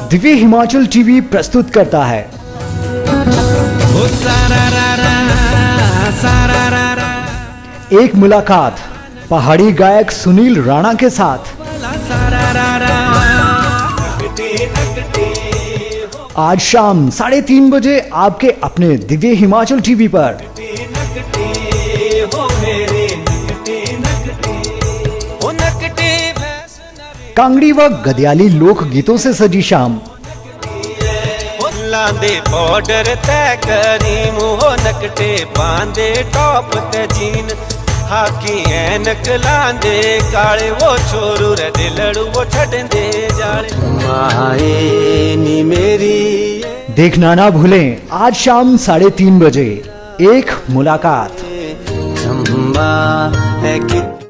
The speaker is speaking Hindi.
दिव्य हिमाचल टीवी प्रस्तुत करता है एक मुलाकात पहाड़ी गायक सुनील राणा के साथ। आज शाम 3:30 बजे आपके अपने दिव्य हिमाचल टीवी पर। कांगड़ी व गदियाली लोक गीतों से सजी शाम। बॉर्डर तय करी मुहो नकटे बांधे टॉप ते जीन हाकी ऐनक लांदे काले वो छोरू रे दिलड़ू वो छड़े जाले माए नी मेरी। देखना ना भूलें आज शाम 3:30 बजे एक मुलाकात। चंबा है कि